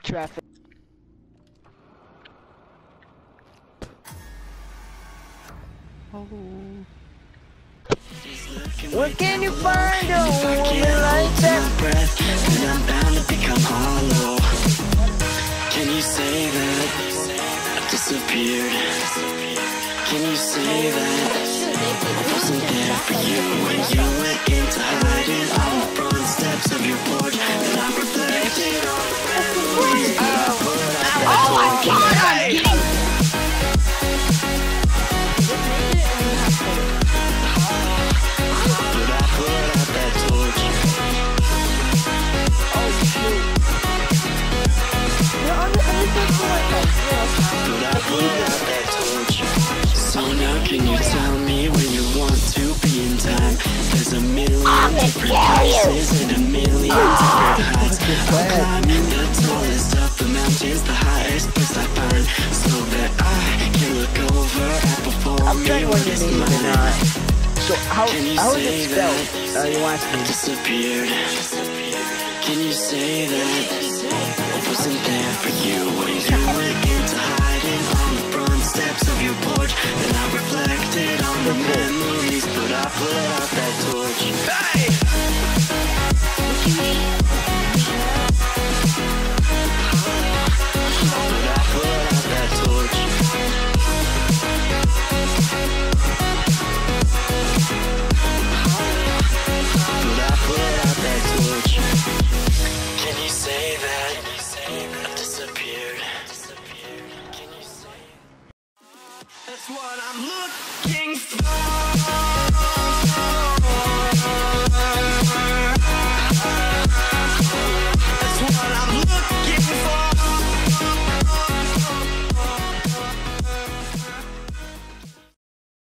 traffic. Where can you find a woman like that? Then I'm bound to become hollow. Can you say that I disappeared? Can you say that I wasn't there for you when you went into hiding on the front steps of your porch? And I reflected on the memories that I put out that torch. But I put out that torch. But I put out that torch. So now can you tell me where you want to be in time? There's a million different places and a million different heights. I'll climb the tallest of the mountains, the highest place I find, so that I can look over at before me what is mine. So how is Can you it say that spelled? You want I me? disappeared? Can you say that I wasn't there for you when you went into hiding on the front steps of your porch? And I reflected on the memories, but I put out that torch. Hey! But I put out that torch. But I put out that torch. Can you say that I disappeared? Can you say that's what I'm looking for?